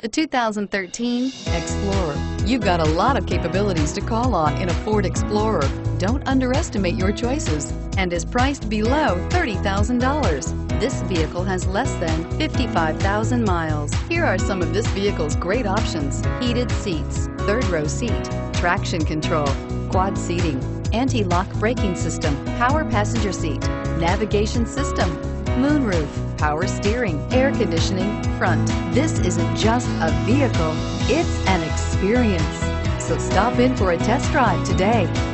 The 2013 Explorer. You've got a lot of capabilities to call on in a Ford Explorer. Don't underestimate your choices and is priced below $30,000. This vehicle has less than 55,000 miles. Here are some of this vehicle's great options: heated seats, third row seat, traction control, quad seating, anti-lock braking system, power passenger seat, navigation system, moonroof, power steering, air conditioning, front. This isn't just a vehicle, it's an experience. So stop in for a test drive today.